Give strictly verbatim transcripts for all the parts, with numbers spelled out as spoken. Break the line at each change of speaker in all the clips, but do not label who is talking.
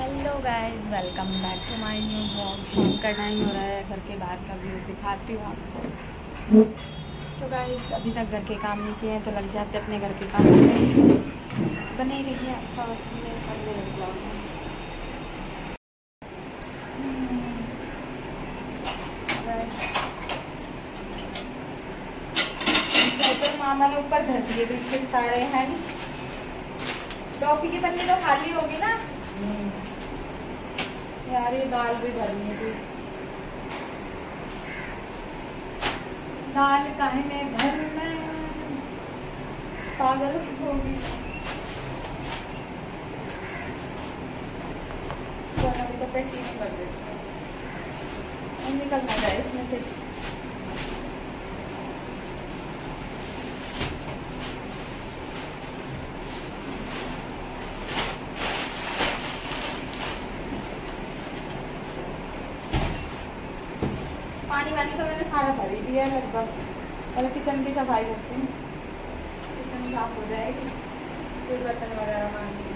Hello guys, welcome back to my new blog. शाम का time हो रहा है, घर के बाहर का व्यू दिखाती हूँ आपको। तो गाइस अभी तक घर के काम नहीं किए हैं, तो लग जाते अपने घर के काम में। बने रहिए अच्छा ब्लॉग में। तो मामा ने ऊपर धर दिए बिस्किट साड़े हैं। टॉफी की पन्नी तो खाली होगी ना यार, ये दाल भी भरनी थी। दाल काहे में घर में पागल होगी। तो अभी तो पेट नहीं कर देती, निकलना जाए इसमें से। पानी वानी तो मैंने सारा भर ही दिया है लगभग। पहले किचन की सफाई करती हूँ, किचन साफ हो जाएगी, फिर बर्तन वगैरह मांगेंगे।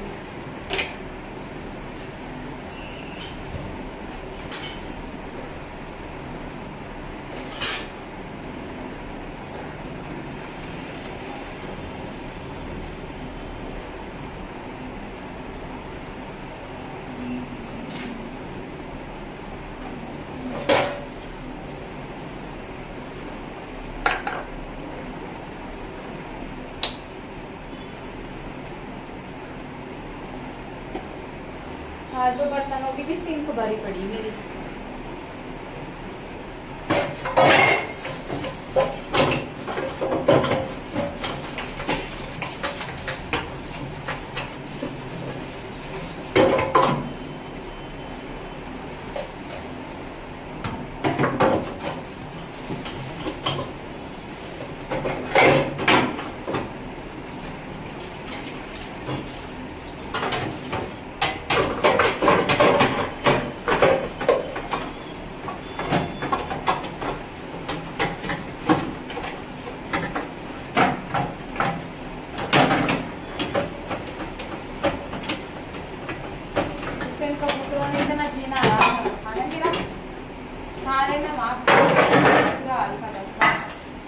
हाँ, तो बर्तनों की भी सिंक भरी पड़ी मेरी। इतना जीना खाने मेरा सारे में माफ पूरा हल्का लगता है।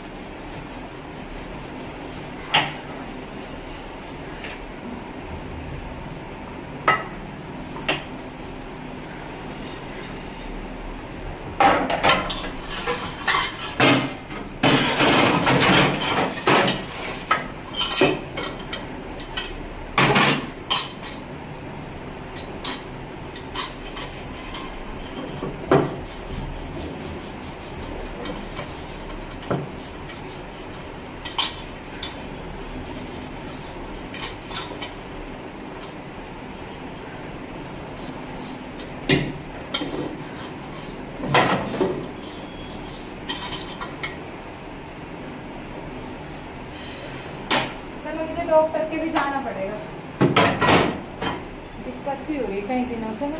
मुझे डॉक्टर के भी जाना पड़ेगा, दिक्कत सी हो रही कई दिनों से ना।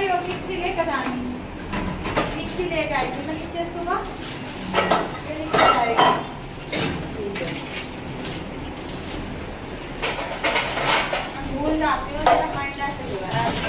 गई और मिक्सी लेकर जानी, मिक्सी लेकर आई थी मैं नीचे सुबह, ये नीचे जाएगा। भूल जाती हूँ, मेरा माइंड ऐसे हुआ है।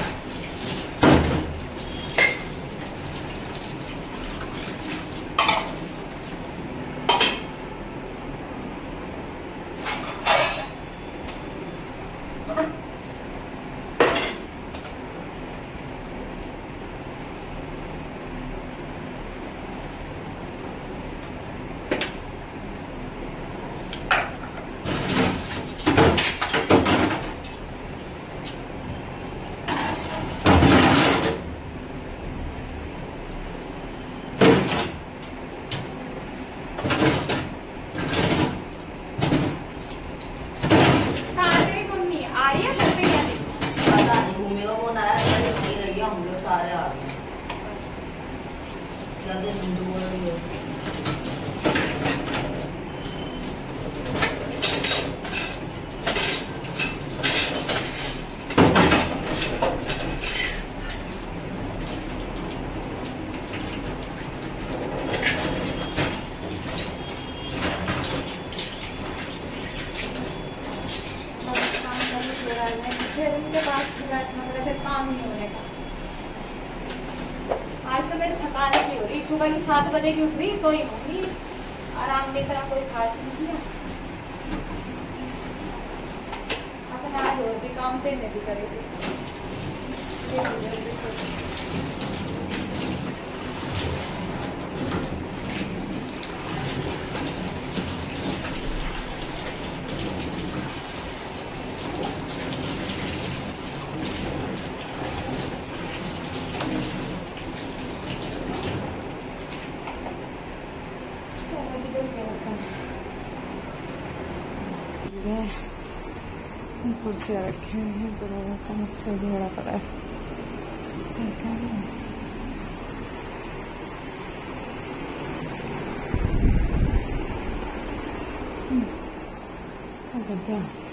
सारे आ रहे हैं ज्यादा हिंदू वाले
फिर उनके बाद फिर काम नहीं होने का। आज तो मेरी थकान नहीं हो रही, सुबह की सात बजे की उठ रही, सोई होंगी, आराम की तरह कोई खास नहीं किया। अपने आज और भी काम पे मैं भी करेगी। कुर्सियाँ रखी हुई हैं, तो लोगों का मुझसे भी बड़ा पड़ा है। क्या